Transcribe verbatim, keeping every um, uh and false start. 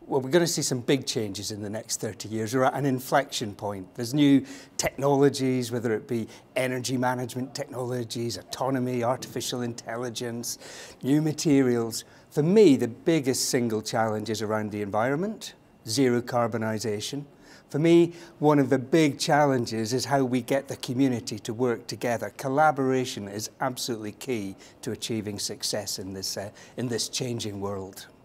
Well, we're going to see some big changes in the next thirty years. We're at an inflection point. There's new technologies, whether it be energy management technologies, autonomy, artificial intelligence, new materials. For me, the biggest single challenge is around the environment, zero carbonisation. For me, one of the big challenges is how we get the community to work together. Collaboration is absolutely key to achieving success in this, uh, in this changing world.